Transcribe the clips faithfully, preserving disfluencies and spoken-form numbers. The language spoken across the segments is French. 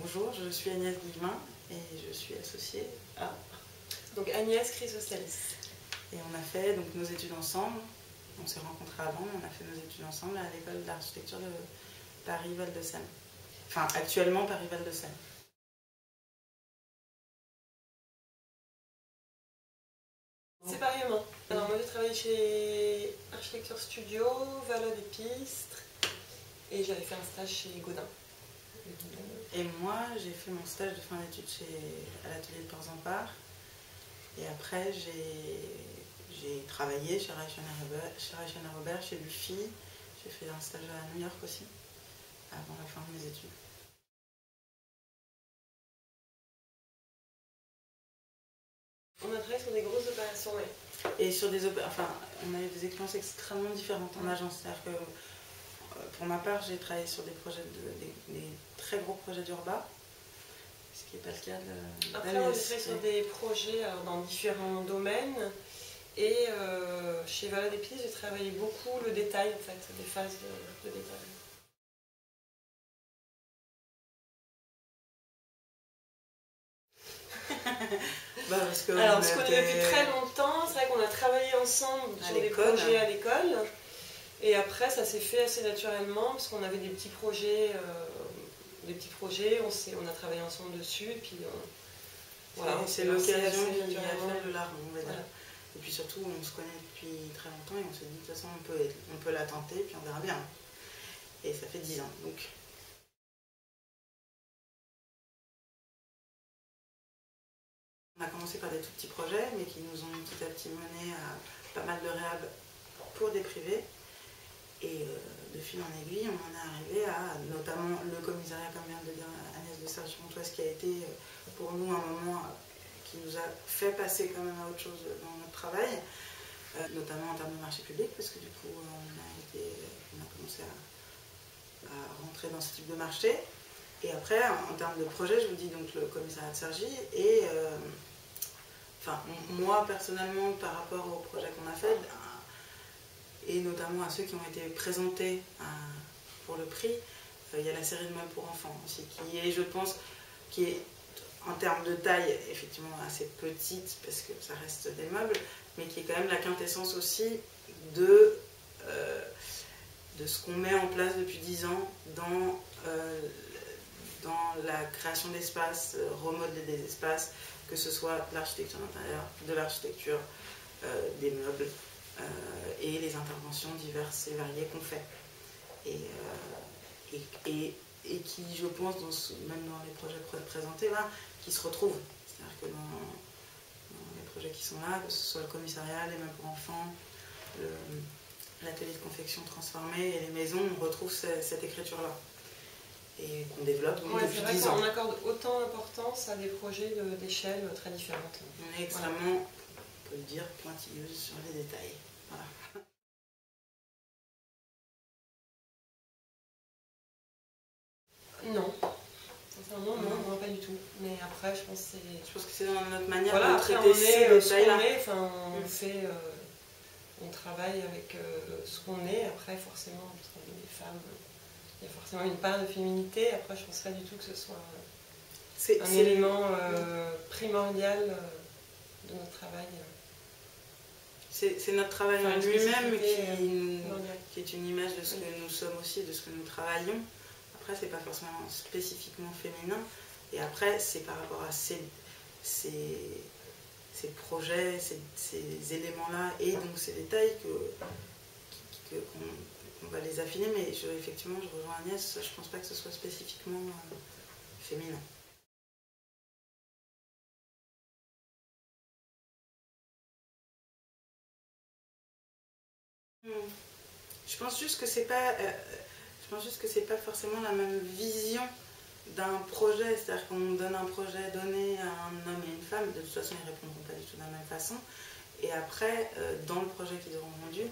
bonjour, je suis Agnès Guillemin et je suis associée à... Donc Agnès Chrysostalis. Et on a fait donc, nos études ensemble. On s'est rencontrés avant, mais on a fait nos études ensemble à l'école d'architecture de Paris-Val-de-Seine. Enfin, actuellement Paris-Val-de-Seine. Séparément. Alors moi j'ai travaillé chez Architecture Studio, Valo des Pistres, et j'avais fait un stage chez Godin. Et moi j'ai fait mon stage de fin d'études chez... à l'atelier de Porzampar. Et après j'ai travaillé chez Reich Robert, chez Buffy. J'ai fait un stage à New York aussi, avant la fin de mes études. On a travaillé sur des grosses opérations, oui. Et sur des opé... enfin, on a eu des expériences extrêmement différentes en agence. C'est-à-dire que, pour ma part, j'ai travaillé sur des projets, de, des, des très gros projets d'Urba, ce qui n'est pas le cas de Après, on a travaillé sur des projets alors, dans différents domaines. Et euh, chez Valo des Pistres, j'ai travaillé beaucoup le détail, en fait, des phases de, de détail. Bah parce que Alors, on se connaît depuis très longtemps, c'est vrai qu'on a travaillé ensemble sur des projets à l'école. Et après, ça s'est fait assez naturellement, parce qu'on avait des petits projets, euh, des petits projets, on, on a travaillé ensemble dessus, et puis on, voilà, c'est l'occasion qui a fait le larron, on va dire. Voilà. Et puis surtout, on se connaît depuis très longtemps, et on s'est dit, de toute façon, on peut, on peut la tenter, puis on verra bien. Et ça fait dix ans, donc... On a commencé par des tout petits projets, mais qui nous ont petit à petit mené à pas mal de réhab pour des privés. Et euh, de fil en aiguille, on en est arrivé à notamment le commissariat, comme vient de le dire Agnès de Sergi-Pontoise, qui a été pour nous un moment qui nous a fait passer quand même à autre chose dans notre travail, euh, notamment en termes de marché public, parce que du coup, on a, été, on a commencé à, à rentrer dans ce type de marché. Et après, en termes de projet, je vous dis donc le commissariat de Cergy et euh, enfin, moi personnellement, par rapport au projet qu'on a fait, et notamment à ceux qui ont été présentés à, pour le prix, euh, il y a la série de meubles pour enfants aussi, qui est, je pense, qui est en termes de taille, effectivement assez petite, parce que ça reste des meubles, mais qui est quand même la quintessence aussi de, euh, de ce qu'on met en place depuis dix ans dans, euh, dans la création d'espaces, euh, remodeler des espaces, que ce soit de l'architecture d'intérieur, de l'architecture, euh, des meubles, euh, et les interventions diverses et variées qu'on fait. Et, euh, et, et, et qui, je pense, dans ce, même dans les projets présentés là, qui se retrouvent. C'est-à-dire que dans, dans les projets qui sont là, que ce soit le commissariat, les meubles pour enfants, l'atelier de confection transformé et les maisons, on retrouve cette, cette écriture-là. Et qu'on développe donc, ouais, depuis dix ans. On accorde autant d'importance à des projets d'échelle très différentes. On est extrêmement, voilà. On peut le dire, pointilleuse sur les détails. Voilà. Non. Sincèrement, non, non, pas du tout. Mais après, je pense que c'est... Je pense que c'est dans notre manière voilà, de traiter ces détails-là. Enfin, on, mm. fait, euh, on travaille avec euh, ce qu'on est. Après, forcément, on travaille avec des femmes. Il y a forcément une part de féminité. Après, je ne pense pas du tout que ce soit euh, un élément euh, primordial euh, de notre travail. C'est notre travail en lui-même qui, euh, qui est une image de ce que nous sommes aussi, de ce que nous travaillons. Après, c'est pas forcément spécifiquement féminin. Et après, c'est par rapport à ces, ces, ces projets, ces, ces éléments-là et donc ces détails que, que, qu'on on va les affiner. Mais je, effectivement, je rejoins Agnès, je pense pas que ce soit spécifiquement euh, féminin. Je pense juste que c'est pas, euh, je pense juste que c'est pas forcément la même vision d'un projet, c'est-à-dire qu'on donne un projet donné à un homme et une femme, de toute façon ils répondront pas du tout de la même façon, et après, euh, dans le projet qu'ils auront rendu,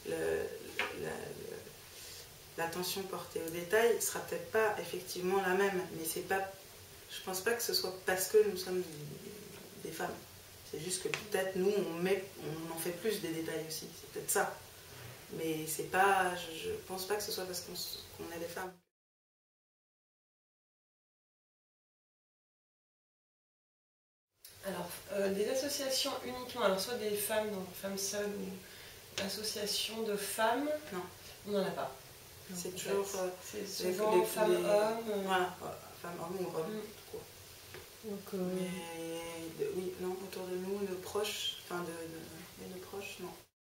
l'attention portée aux détails sera peut-être pas effectivement la même, mais c'est pas, je pense pas que ce soit parce que nous sommes des femmes, c'est juste que peut-être nous on, met, on en fait plus des détails aussi, c'est peut-être ça. Mais c'est pas, je, je pense pas que ce soit parce qu'on qu'on est des femmes. euh, Des associations uniquement, alors soit des femmes, donc femmes seules ou associations de femmes, non, on n'en a pas. C'est toujours euh, c'est souvent les, femmes, les... hommes. Euh... Voilà, femmes, hommes ou hommes. Mm. Donc, euh... Mais de, oui, non, autour de nous, de proches, enfin de, de, de proches, non.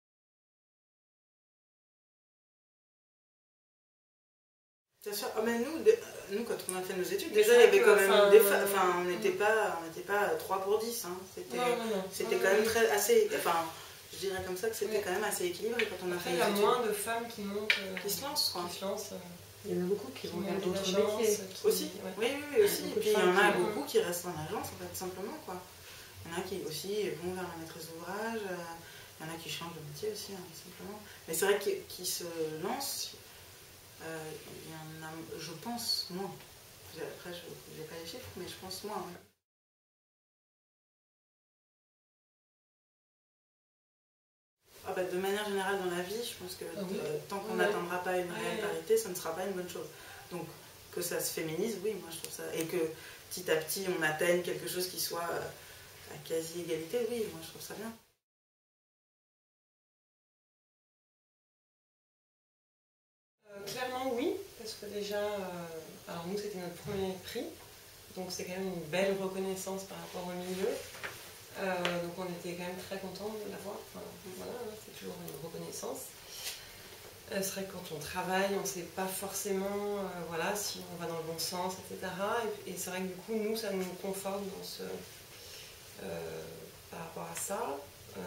Bien sûr, oh, mais nous, de, nous, quand on a fait nos études, déjà il y avait quand même enfin, des femmes, enfin on n'était pas, on n'était pas trois pour dix, hein. C'était quand même très, assez, enfin je dirais comme ça que c'était oui. quand même assez équilibré quand on a Après, fait nos études. Il y a moins de femmes qui montent, euh, qui se lancent quoi. Qui se lancent, euh, il y en a beaucoup qui, qui vont vers d'autres métiers. Qui... Aussi, ouais. oui, oui, oui, aussi. Et puis il y en a beaucoup qui restent en agence, en fait, simplement quoi. Il y en a qui aussi vont vers la maîtrise d'ouvrage, il y en a qui changent de métier aussi, hein, simplement. Mais c'est vrai qu'ils qui se lancent. Euh, il y en a, je pense, moins. Après, je n'ai pas les chiffres, mais je pense moins. Ouais. Ah bah, de manière générale, dans la vie, je pense que ah oui. euh, tant qu'on n'atteindra pas une réelle ouais. parité, ça ne sera pas une bonne chose. Donc, que ça se féminise, oui, moi je trouve ça. Et que petit à petit, on atteigne quelque chose qui soit euh, à quasi-égalité, oui, moi je trouve ça bien. Clairement oui, parce que déjà, euh, alors nous c'était notre premier prix, donc c'est quand même une belle reconnaissance par rapport au milieu, euh, donc on était quand même très contents de l'avoir, enfin, voilà, c'est toujours une reconnaissance. Euh, c'est vrai que quand on travaille, on ne sait pas forcément euh, voilà, si on va dans le bon sens, et cetera. Et, et c'est vrai que du coup, nous, ça nous conforte dans ce, euh, par rapport à ça. Euh,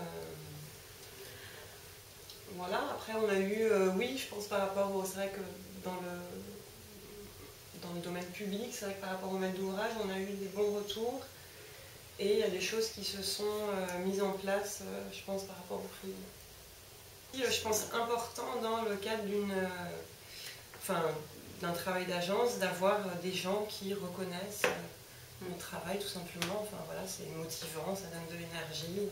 Voilà, après on a eu, euh, oui, je pense par rapport au, c'est vrai que dans le, dans le domaine public, c'est vrai que par rapport au maître d'ouvrage, on a eu des bons retours et il y a des choses qui se sont euh, mises en place, euh, je pense, par rapport au prix. Et, euh, je pense important dans le cadre d'une, euh, enfin, d'un travail d'agence, d'avoir euh, des gens qui reconnaissent euh, mon travail tout simplement, enfin voilà, c'est motivant, ça donne de l'énergie.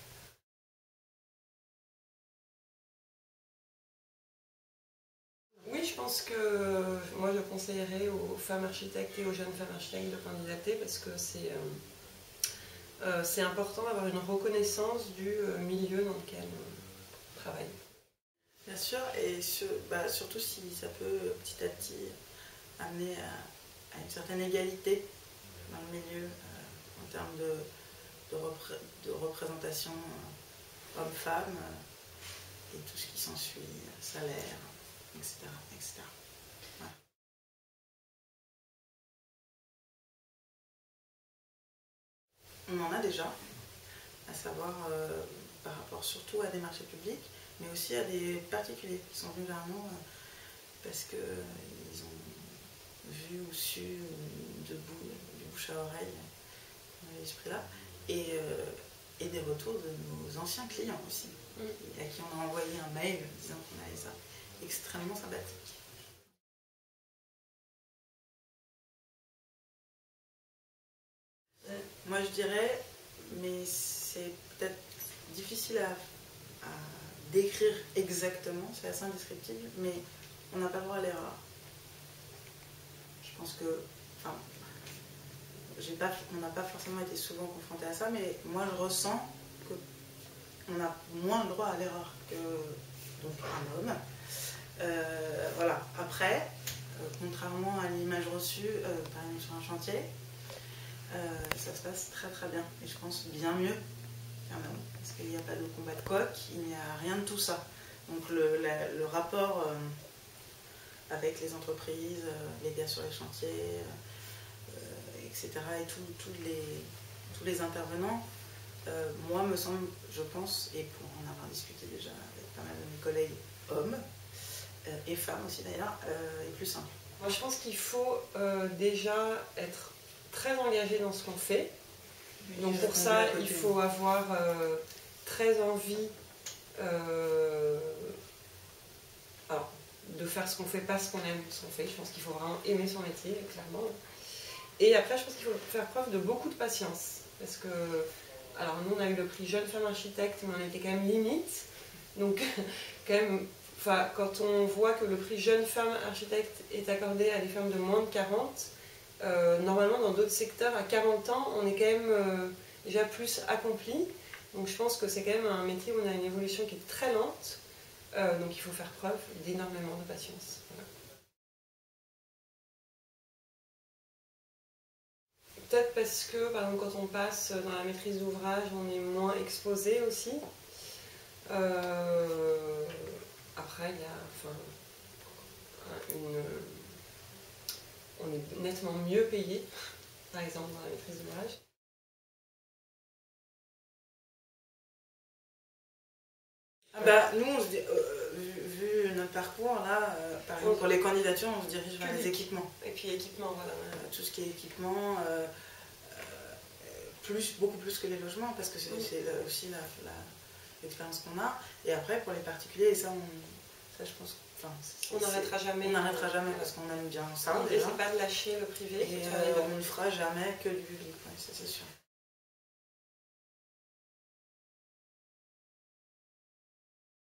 Oui, je pense que moi je conseillerais aux femmes architectes et aux jeunes femmes architectes de candidater parce que c'est euh, euh, c'est important d'avoir une reconnaissance du euh, milieu dans lequel on travaille. Bien sûr, et sur, bah, surtout si ça peut petit à petit amener à, à une certaine égalité dans le milieu euh, en termes de, de, repré de représentation euh, homme-femme euh, et tout ce qui s'ensuit, salaire. Etc, et cetera. Ouais. On en a déjà, à savoir euh, par rapport surtout à des marchés publics, mais aussi à des particuliers qui sont venus vers nous euh, parce qu'ils euh, ont vu ou su de, bou de bouche à oreille dans l'esprit-là, et, euh, et des retours de nos anciens clients aussi, mm. à qui on a envoyé un mail disant qu'on avait ça. Extrêmement sympathique. Moi je dirais, mais c'est peut-être difficile à, à décrire exactement, c'est assez indescriptible, mais on n'a pas le droit à l'erreur. Je pense que, enfin, j'ai pas, on n'a pas forcément été souvent confronté à ça, mais moi je ressens qu'on a moins le droit à l'erreur que donc un homme. Euh, voilà. Après, euh, contrairement à l'image reçue, euh, par exemple sur un chantier, euh, ça se passe très très bien. Et je pense bien mieux qu'un homme. Parce qu'il n'y a pas de combat de coq, il n'y a rien de tout ça. Donc le, la, le rapport euh, avec les entreprises, euh, les gars sur les chantiers, euh, et cetera. Et tout, tout les, tous les intervenants, euh, moi me semble, je pense, et pour en avoir discuté déjà avec pas mal de mes collègues hommes, et femmes aussi d'ailleurs, euh, est plus simple. Moi je pense qu'il faut euh, déjà être très engagé dans ce qu'on fait. Donc pour ça il faut avoir euh, très envie euh, alors, de faire ce qu'on fait, pas ce qu'on aime ce qu'on fait. Je pense qu'il faut vraiment aimer son métier, clairement. Et après je pense qu'il faut faire preuve de beaucoup de patience. Parce que, alors nous on a eu le prix Jeune Femme Architecte, mais on était quand même limite. Donc quand même, enfin, quand on voit que le prix Jeune Femme Architecte est accordé à des femmes de moins de quarante, euh, normalement dans d'autres secteurs, à quarante ans, on est quand même euh, déjà plus accompli. Donc je pense que c'est quand même un métier où on a une évolution qui est très lente. Euh, donc il faut faire preuve d'énormément de patience. Voilà. Peut-être parce que, par exemple, quand on passe dans la maîtrise d'ouvrage, on est moins exposé aussi. Euh, après, il y a enfin, une... on est nettement mieux payé, par exemple, dans la maîtrise d'ouvrage. Ah bah, nous, on se dit, euh, vu, vu notre parcours, là, euh, par exemple, pour les candidatures, on se dirige vers les équipements. Et puis équipements, voilà. Euh, tout ce qui est équipement, euh, euh, plus, beaucoup plus que les logements, parce que c'est oui. aussi l'expérience qu'on a. Et après, pour les particuliers, et ça, on, ça je pense, enfin, on n'arrêtera jamais. On n'arrêtera jamais, voilà. Parce qu'on aime bien ça. On n'essaie pas de lâcher le privé. Et euh, on ne fera jamais que du public, ouais, ça c'est sûr.